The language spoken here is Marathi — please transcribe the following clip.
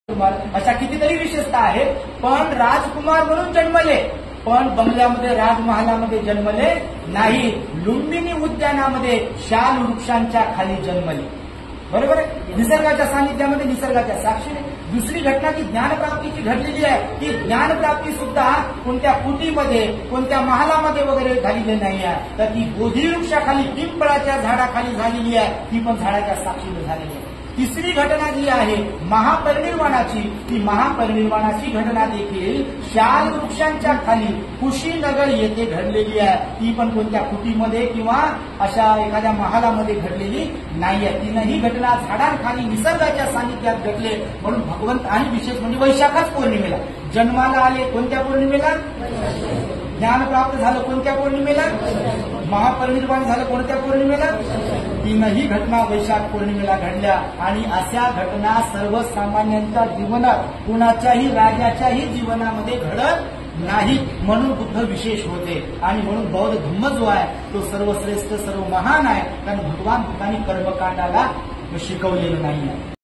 कुमार अशा कितीतरी विशेषता आहेत, पण राजकुमार म्हणून जन्मले, पण बंगल्यामध्ये राजमहालामध्ये जन्मले नाही, लुंबिनी उद्यानामध्ये शाल वृक्षांच्या खाली जन्मले. बरोबर आहे. निसर्गाच्या सानिध्यामध्ये, निसर्गाच्या साक्षीने. दुसरी घटना ती ज्ञानप्राप्तीची घडलेली आहे. ती ज्ञानप्राप्ती सुद्धा कोणत्या कुटीमध्ये, कोणत्या महालामध्ये वगैरे झालेली नाही आहे, तर ती बोधी वृक्षाखाली, पिंपळाच्या झाडाखाली झालेली आहे. ती पण झाडाच्या साक्षीने झालेली आहे. तिसरी घटना जी आहे महापरिनिर्वाणाची, ती महापरिनिर्वाणाची घटना देखील शाल वृक्षांच्या खाली कुशीनगर येथे घडलेली आहे. ती पण कोणत्या कुटीमध्ये किंवा अशा एखाद्या महालामध्ये घडलेली नाहीये. तीनही घटना झाडांखाली निसर्गाच्या सानिध्यात घडले. म्हणून भगवंत, आणि विशेष म्हणजे वैशाखच पौर्णिमेला जन्माला आले. कोणत्या पौर्णिमेला? ज्ञान प्राप्त झालं कोणत्या पौर्णिमेला? महापरिनिर्वाण झालं कोणत्या पौर्णिमेला? तीनही घटना वैशाख पौर्णिमेला घडल्या. आणि अशा घटना सर्वसामान्यांच्या जीवनात, कुणाच्याही राजाच्याही जीवनामध्ये घडत नाही. म्हणून बुद्ध विशेष होते. आणि म्हणून बौद्ध धम्म जो आहे तो सर्वश्रेष्ठ, सर्व महान आहे. कारण भगवान बुद्धांनी कर्मकांडाला शिकवलेलं नाही आहे.